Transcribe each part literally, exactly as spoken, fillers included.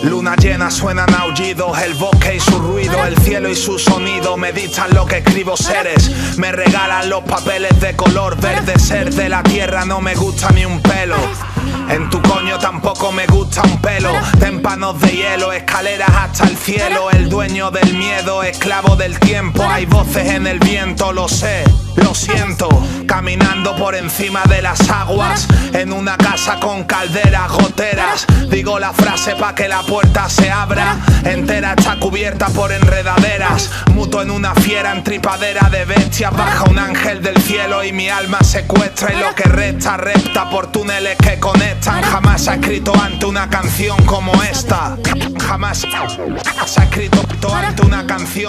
Luna llena suenan aullidos, el bosque y su ruido, el cielo y su sonido me dictan lo que escribo seres. Me regalan los papeles de color verde, ser de la tierra no me gusta ni un pelo. En tu coño tampoco me gusta un pelo. Témpanos de hielo, escaleras hasta el cielo. El dueño del miedo, esclavo del tiempo. Hay voces en el viento, lo sé, lo siento. Caminando por encima de las aguas, en una casa con calderas, goteras. Digo la frase pa' que la puerta se abra. Entera está cubierta por enredaderas. Muto en una fiera entripadera de bestias. Baja un ángel del cielo y mi alma secuestra. Y lo que resta, repta por túneles que conectan. Jamás ha escrito ante una canción como esta. Jamás se ha escrito ante una canción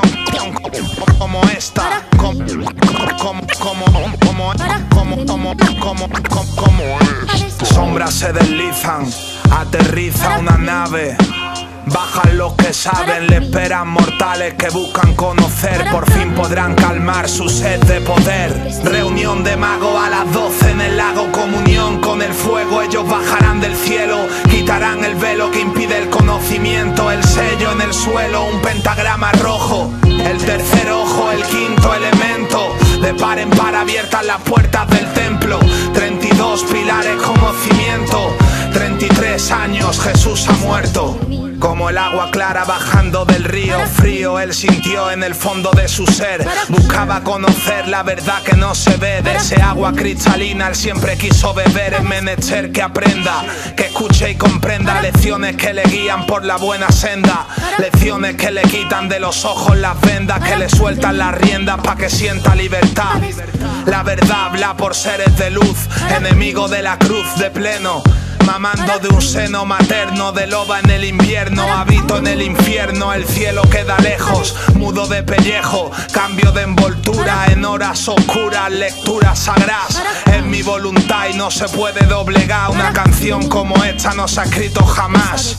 como esta. Como, como, como, como, como, como, como, como, como esta. Sombras se deslizan, aterriza una nave. Bajan los que saben, le esperan mortales que buscan conocer. Por fin podrán calmar su sed de poder. Reunión de magos a las doce en el lago. Comunión con el fuego, ellos bajarán del cielo. Quitarán el velo que impide el conocimiento. El sello en el suelo, un pentagrama rojo. El tercer ojo, el quinto elemento. De par en par abiertas las puertas del templo. Treinta y dos pilares como cimiento. Treinta y tres años, Jesús ha muerto. Como el agua clara bajando del río frío, él sintió en el fondo de su ser. Buscaba conocer la verdad que no se ve. De ese agua cristalina él siempre quiso beber. Es menester que aprenda, que escuche y comprenda. Lecciones que le guían por la buena senda. Lecciones que le quitan de los ojos las vendas. Que le sueltan las riendas pa' que sienta libertad. La verdad habla por seres de luz. Enemigo de la cruz de pleno. Mamando de un seno materno, de loba en el invierno. Habito en el infierno, el cielo queda lejos. Mudo de pellejo, cambio de envoltura. En horas oscuras, lecturas sagradas. Es mi voluntad y no se puede doblegar. Una canción como esta no se ha escrito jamás.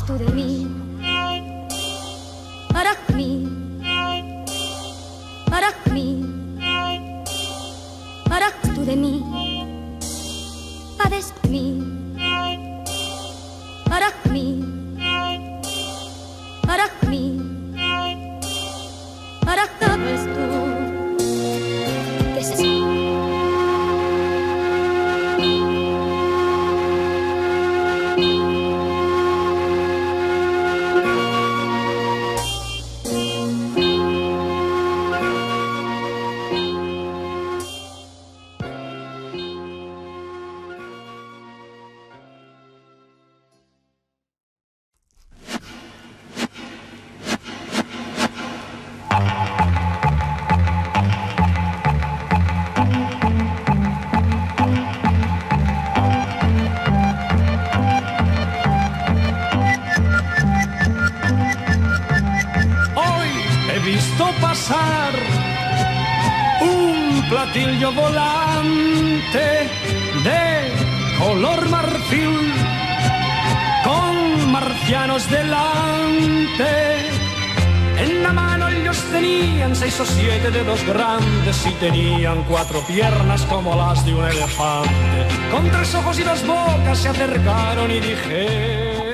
Para mí, para mí, para tú de mí, sabes de mí. Para mí, para mí, para sabes tú que es así. Pasar un platillo volante de color marfil con marcianos delante. En la mano ellos tenían seis o siete dedos grandes y tenían cuatro piernas como las de un elefante. Con tres ojos y dos bocas se acercaron y dijeron: